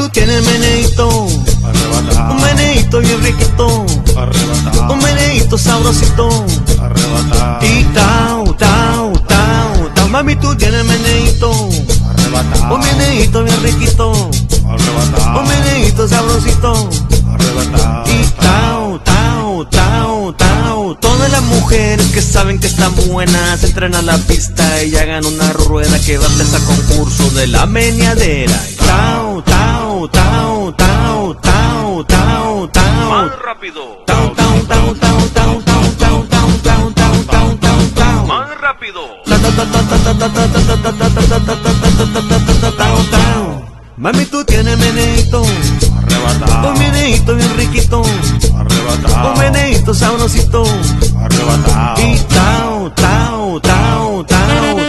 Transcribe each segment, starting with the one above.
tú tienes meneíto, arrebatado, un meneíto bien riquito, arrebatado, un meneíto sabrosito. arrebatado, Y tau, tau, tau, tau. Mami, tú tienes meneíto, arrebatado, un meneíto bien riquito, arrebatado, un meneíto sabrosito. arrebatado, Y tau, tau, tau, tau. Todas las mujeres que saben que están buenas entran a la pista y hagan una rueda que va a empezar concurso de la meneadera. Y tau, tau, tau, tau, tau, tau, tau. Más rápido. Tau, tau, tau, tau, tau, tau, tau, tau, tau, tau, tau, tau, tau. Más rápido. Mami, tú tienes meneíto, arrebatado, un meneíto bien riquito, arrebatado, un meneíto sabrosito. arrebatado, Y tau, tau, tau, tau.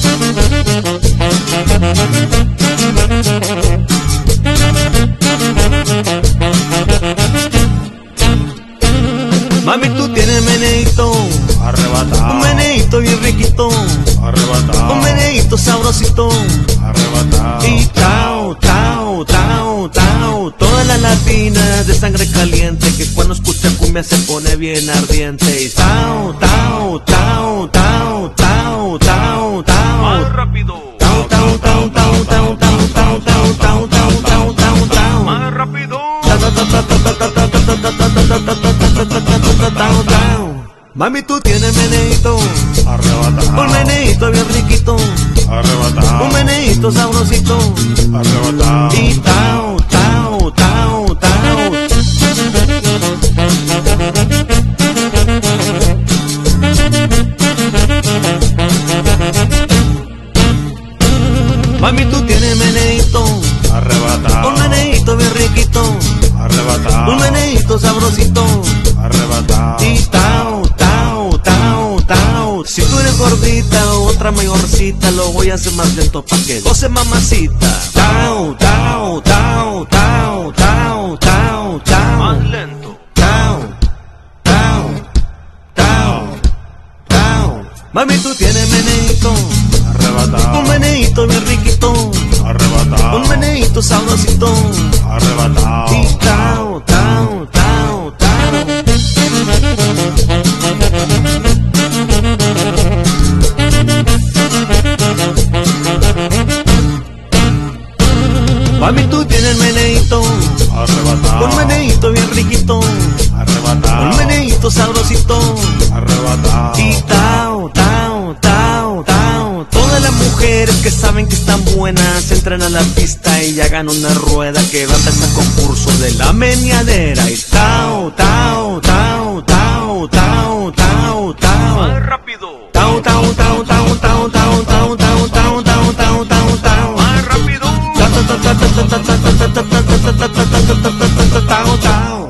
Mami, tú tienes meneíto, arrebatado, un meneíto bien riquito, arrebatado, un meneíto sabrosito. arrebatado, Y tau, tau, tau, tau. Todas las latinas de sangre caliente que cuando escucha cumbia se pone bien ardiente. Y tau, tau, tau, tau, tau, tau, tau. Más rápido. Tau, tau, tau, tau, tau, tau, tau, tau, tau, tau, tau, tau, tau. Más rápido. Tau, tau. Mami, tú tienes meneíto, arrebatado, un meneíto bien riquito, arrebatado, un meneíto sabrosito. arrebatado, Y tau, tau, tau, tau. Mami, tú tienes meneíto, arrebatado, un meneíto bien riquito, arrebatado, un meneíto sabrosito. arrebatado, Y tau, tau, tau, tau. Si tú eres gordita o otra mayorcita, lo voy a hacer más lento pa' que goce mamacita. Tau, tau, tau, tau, tau, tau, tau. Más lento. Tau, tau, tau, tau. Mami, tú tienes meneíto, arrebatado, un meneíto bien riquito, arrebatado, un meneíto sabrosito. arrebatado, Y tau, tau, tau, tau. Mami, tú tienes meneíto, arrebatado, un meneíto bien riquito, arrebatado, un meneíto sabrosito. arrebatado, Y tau, tau, tau, tau. Todas las mujeres que saben que están buenas entran a la pista y hagan una rueda que va a empezar concurso de la meneadera. Y tau, tau, tau, tau, tau, tau, tau. Más rápido. Tau, tau, tau, tau, tau, tau, tau, tau, tau, tau, tau, tau, tau. Más rápido. Tau, tau.